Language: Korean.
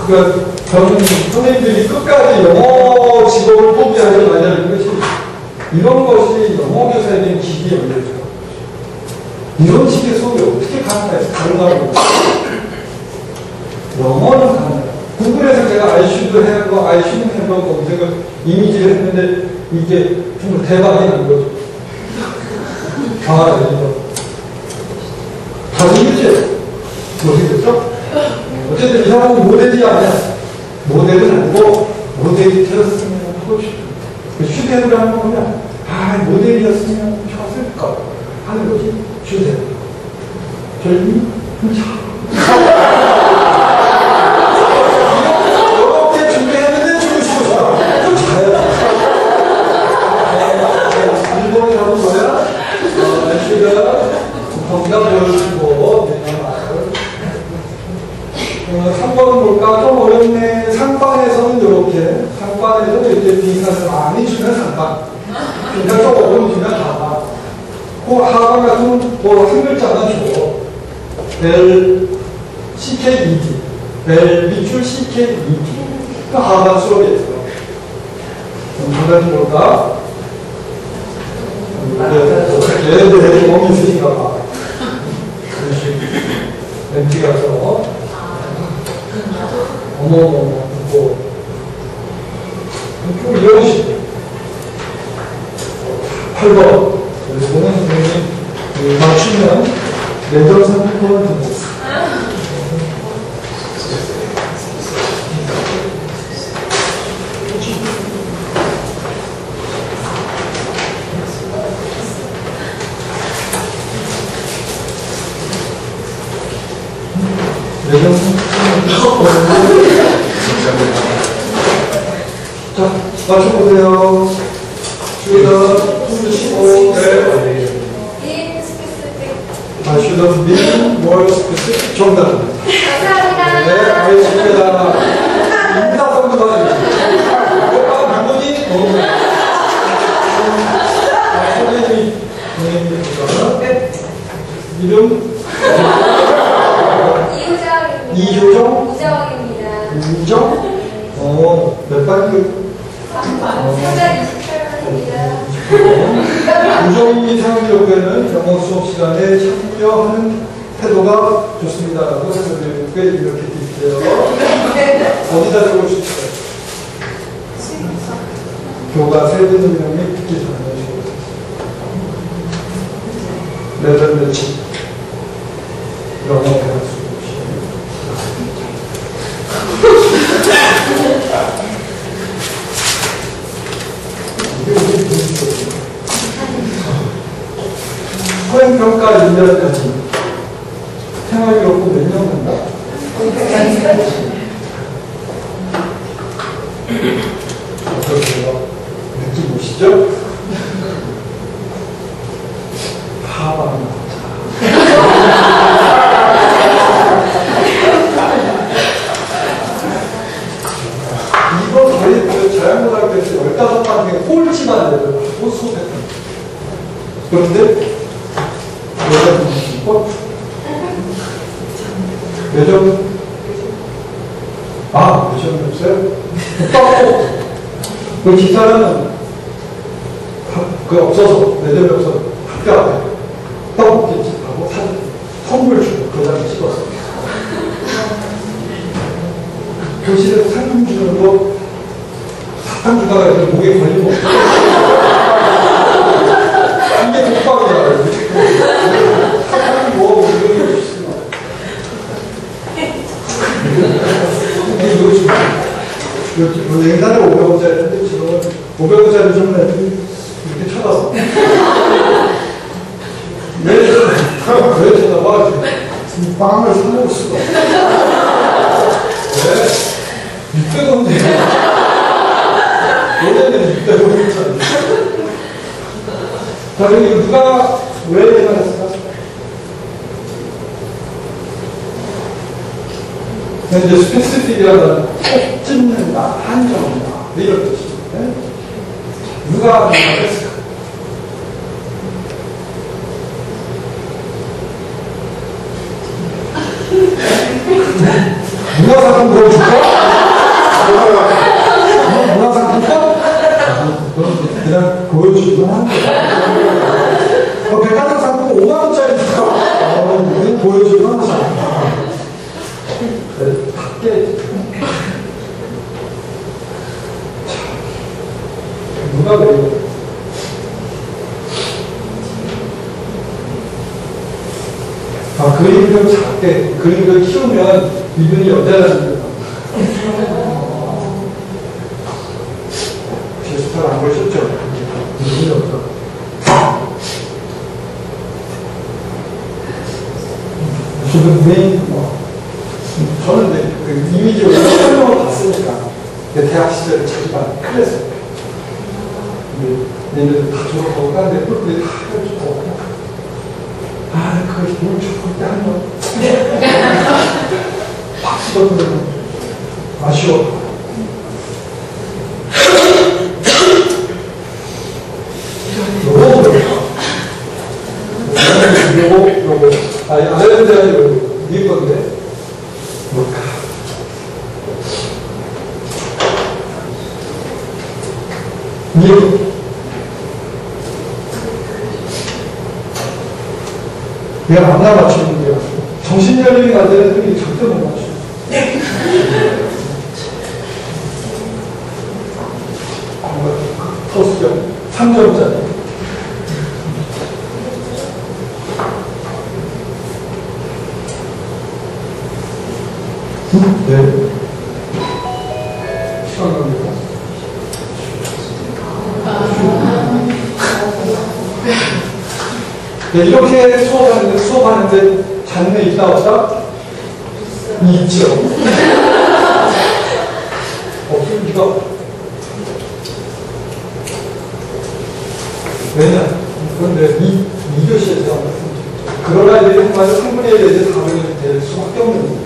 그러니까 저는 선생님들이 끝까지 영어 직업을 포기하지 말자는 것이 이런 것이 영어 교사에 대한 기기에 열려있어요. 이런 식의 수업이 어떻게 가능하고 영어는 가능해요. 구글에서 제가 I should have, I shouldn't have 검색을 이미지를 했는데 이게 정말 대박이 난 거죠. 아, 이거. 다시 이거지? 모르겠죠? 어쨌든 이 사람은 모델이 아니야. 모델은 아니고 모델이 되었으면 하고 싶어. 슈데브라는 거면 모델이었으면 좋았을까 하는 것이 슈데브. 저희 이렇게 준비했는데 주고 싶었어. 좀 자요. 일본에 가도 뭐야? 날씨가 거기가 보여주고 3번은 뭘까? 좀 어렵네. 상반에서는 이렇게, 상반에서는 이렇게 빈칸을 많이 주면 상반. 빈칸 좀 어려우면 하반. 그 하반 같은 한 글자만 줘. 벨, CKED. 벨, 밑줄 CKED. 그 하반 수업이었어. 하반이 뭘까? 네, 몸이 있으니까 봐. 렌트 가서 어머어머 뭐 이런 식으로 8번 이거는 선생님이 맞추면 매점 상품권을 듭니다. 매점 상품권을 자, 맞춰보세요. 주의다. 15. 네. I should have been more specific. 정답. 감사합니다. 네, 알겠습니다. 인사성도 받으세요. 오빠 누구니? 선생님이 이름? 이효정? 이정입니다. 이정? 몇 반이? 328번입니다. 우정이 상교회는 영어 수업 시간에 참여하는 태도가 좋습니다라고 해석드리고 이렇게 드릴게요. 어디다 적을 수 있어요? 교가 세분 명이 듣기 전에 레벨 매치 영어 배울 수 수행평가 1년까지 생활기록부 몇 년 간다? 어떠세요? 느낌 오시죠? 하반 이거 저희 자연고등학교에서 15반 중에 꼴찌만 내요. 수업했던 그런데 매점 매점이 없어요? 떡볶 그 기사는 없어서 매점이 없어서 학교 앞에 떡볶이집하고 사진 선물 주고 그 장에 찍었어. 교실에서 상품 주는 거 사탕 주다가 목에 걸리고 이게 독박이야. 사탕이 뭐 옛날에 500원짜리인데 지금은 500원짜리 좀 이렇게 쳐다봐. 왜 쳐다봐? 지금 빵을 사먹을 수가 없어. 왜? 600원인데. 예전에는 600원이었잖아. 자, 그리고 누가 왜 대단했을까? 이제 스페시픽이라는 꼭 찝는다, 한정한다, 이런 뜻이에요. 누가 대단했을까? 문화상품 보여줄까? 문화상품권? 그냥 보여주기만 한 거야. 백화점 상품 5만원짜리 줄까? 보여주기만 하자. 밖에 누가 그래요? 그림을 작게, 그림을 키우면 이분이 여자라는 거예요. 제스타를 안 보셨죠? 이분이 여자. 지금 메인, 저는 그 이미지로 설명을 봤으니까 대학 시절에 자기가 그랬어요. 얘네들 다 졸업하고 딴데 뿔뿔이 다 해주고 그걸 힘을 줬을 때 한번 박수도 부르고 아쉬워. 요거 아일랜드는 네 건데 뭘까? 미국 내가 안 맞추는데요. 정신연령이 안 되는 분이 절대 못 맞춰. 토스죠. 3점짜리. 네. 시간 갑니다. 네, 이렇게 수업하는데 장르 있다 없다? 있죠. 없으니까. 왜냐? 그런데 이 교시에서 그런 아이들이 한 마디 3분의 1에 대해서 답을 될 수밖에 없는 거예요.